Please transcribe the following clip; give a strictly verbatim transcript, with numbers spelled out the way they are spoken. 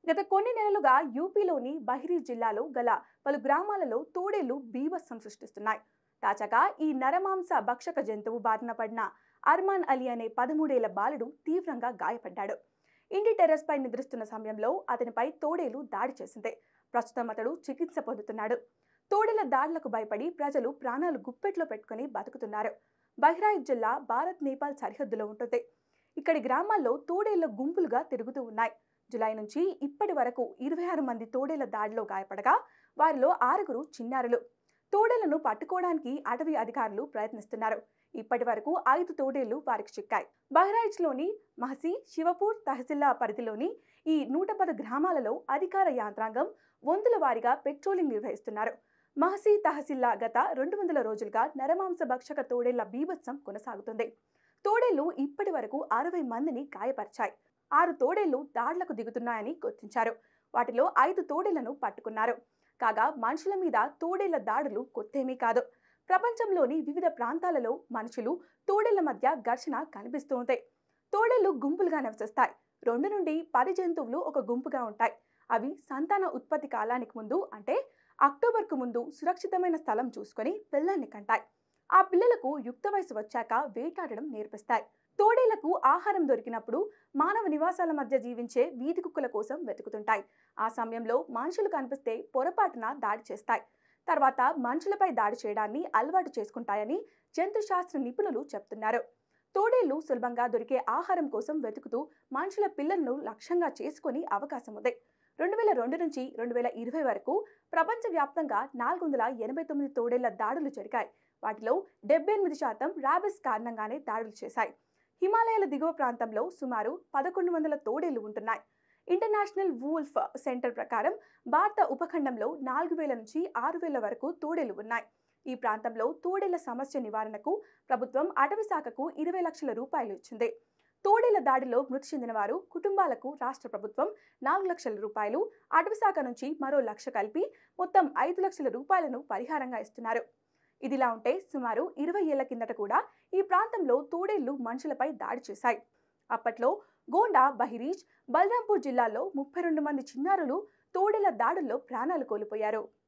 గత కొన్ని నెలలుగా యూపీలోని బహిరీ జిల్లాలో గల పలు గ్రామాలలో తోడేళ్లు బీభత్సం సృష్టిస్తున్నాయి. తాజాగా ఈ నరమాంస భక్షక జంతువు బారిన పడిన అర్మాన్ అలీ అనే పదమూడేళ్ల బాలుడు తీవ్రంగా గాయపడ్డాడు. ఇంటి టెర్రస్ పై నిద్రిస్తున్న సమయంలో అతనిపై తోడేలు దాడి చేసింది. ప్రస్తుతం అతడు చికిత్స పొందుతున్నాడు. తోడేళ్ల దాడులకు భయపడి ప్రజలు ప్రాణాలు గుప్పెట్లో పెట్టుకుని బతుకుతున్నారు. బహ్రాయిచ్ జిల్లా భారత్ నేపాల్ సరిహద్దులో ఉంటుంది. ఇక్కడి గ్రామాల్లో తోడేళ్ల గుంపులుగా తిరుగుతూ ఉన్నాయి. జులై నుంచి ఇప్పటి వరకు ఇరవై ఆరు మంది తోడేళ్ల దాడిలో గాయపడగా వారిలో ఆరుగురు చిన్నారులు. తోడేళ్లను పట్టుకోవడానికి అటవీ అధికారులు ప్రయత్నిస్తున్నారు. ఇప్పటి వరకు ఐదు తోడేళ్లు వారికి చిక్కాయి. బహ్రాయిచ్ లోని మహసి, శివపూర్ తహసీల్లా పరిధిలోని ఈ నూట పది గ్రామాలలో అధికార యంత్రాంగం వంతుల వారీగా పెట్రోలింగ్ నిర్వహిస్తున్నారు. మహసి తహసీల్లా గత రెండు వందల రోజులుగా నరమాంస భక్షక తోడేళ్ల బీభత్సం కొనసాగుతుంది. తోడేళ్లు ఇప్పటి వరకు అరవై మందిని గాయపరిచాయి. ఆరు తోడేళ్లు దాడులకు దిగుతున్నాయని గుర్తించారు. వాటిలో ఐదు తోడేళ్లను పట్టుకున్నారు. కాగా మనుషుల మీద తోడేళ్ల దాడులు కొత్తేమీ కాదు. ప్రపంచంలోని వివిధ ప్రాంతాలలో మనుషులు తోడేళ్ల మధ్య ఘర్షణ కనిపిస్తూ ఉంటాయి. తోడేళ్లు గుంపులుగా నివసిస్తాయి. రెండు నుండి పది జంతువులు ఒక గుంపుగా ఉంటాయి. అవి సంతాన ఉత్పత్తి కాలానికి ముందు అంటే అక్టోబర్కు ముందు సురక్షితమైన స్థలం చూసుకొని పిల్లల్ని కంటాయి. ఆ పిల్లలకు యుక్త వయసు వచ్చాక వేటాడడం నేర్పిస్తాయి. తోడేళ్లకు ఆహారం దొరికినప్పుడు మానవ నివాసాల మధ్య జీవించే వీధి కుక్కల కోసం వెతుకుతుంటాయి. ఆ సమయంలో మనుషులు కనిపిస్తే పొరపాటున దాడి చేస్తాయి. తర్వాత మనుషులపై దాడి చేయడాన్ని అలవాటు చేసుకుంటాయని జంతు శాస్త్ర నిపుణులు చెప్తున్నారు. తోడేళ్లు సులభంగా దొరికే ఆహారం కోసం వెతుకుతూ మనుషుల పిల్లలను లక్ష్యంగా చేసుకుని అవకాశం ఉంది. రెండు వేల రెండు నుంచి రెండు వేల ఇరవై వరకు ప్రపంచవ్యాప్తంగా నాలుగు వందల ఎనభై తొమ్మిది తోడేళ్ల దాడులు జరిగాయి. వాటిలో డెబ్బై ఎనిమిది శాతం ర్యాబిస్ కారణంగానే దాడులు చేశాయి. హిమాలయాల దిగువ ప్రాంతంలో సుమారు పదకొండు వందల తోడేళ్లు ఉంటున్నాయి. ఇంటర్నేషనల్ వూల్ఫ్ సెంటర్ ప్రకారం భారత ఉపఖండంలో నాలుగు వేల నుంచి ఆరు వేల వరకు తోడేళ్లు ఉన్నాయి. ఈ ప్రాంతంలో తోడేళ్ల సమస్య నివారణకు ప్రభుత్వం అటవీ శాఖకు ఇరవై లక్షల రూపాయలు ఇచ్చింది. తోడేళ్ల దాడిలో మృతి చెందిన వారు కుటుంబాలకు రాష్ట్ర ప్రభుత్వం నాలుగు లక్షల రూపాయలు, అటవీ శాఖ నుంచి మరో లక్ష కలిపి మొత్తం ఐదు లక్షల రూపాయలను పరిహారంగా ఇస్తున్నారు. ఇదిలా ఉంటే సుమారు ఇరవై ఏళ్ల కిందట కూడా ఈ ప్రాంతంలో తోడేళ్లు మనుషులపై దాడి చేశాయి. అప్పట్లో గోండా, బహిరీచ్, బల్రాంపూర్ జిల్లాల్లో ముప్పై రెండు మంది చిన్నారులు తోడేళ్ల దాడుల్లో ప్రాణాలు కోల్పోయారు.